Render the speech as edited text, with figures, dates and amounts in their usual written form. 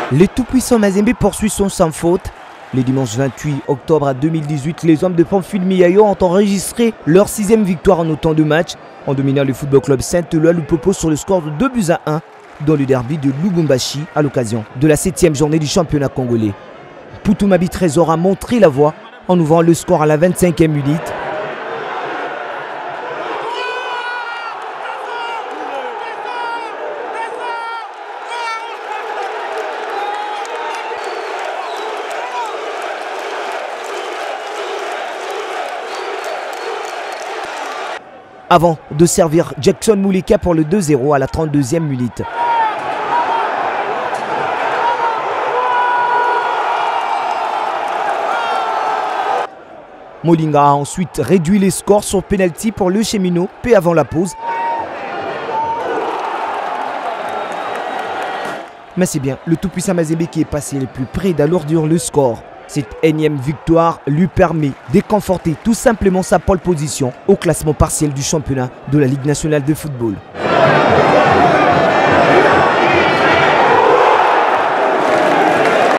Le tout-puissant Mazembe poursuit son sans faute. Le dimanche 28 octobre 2018, les hommes de Pamphile Miayo ont enregistré leur 6e victoire en autant de matchs en dominant le Football Club Saint-Éloi Lupopo sur le score de 2-1 dans le derby de Lubumbashi à l'occasion de la 7e journée du championnat congolais. Putumabi Trésor a montré la voie en ouvrant le score à la 25e minute. Avant de servir Jackson Moulika pour le 2-0 à la 32e minute. Molinga a ensuite réduit les scores sur penalty pour le Cheminot, peu avant la pause. Mais c'est bien le tout-puissant Mazembe qui est passé le plus près d'alourdir le score. Cette énième victoire lui permet de conforter tout simplement sa pole position au classement partiel du championnat de la Ligue nationale de football.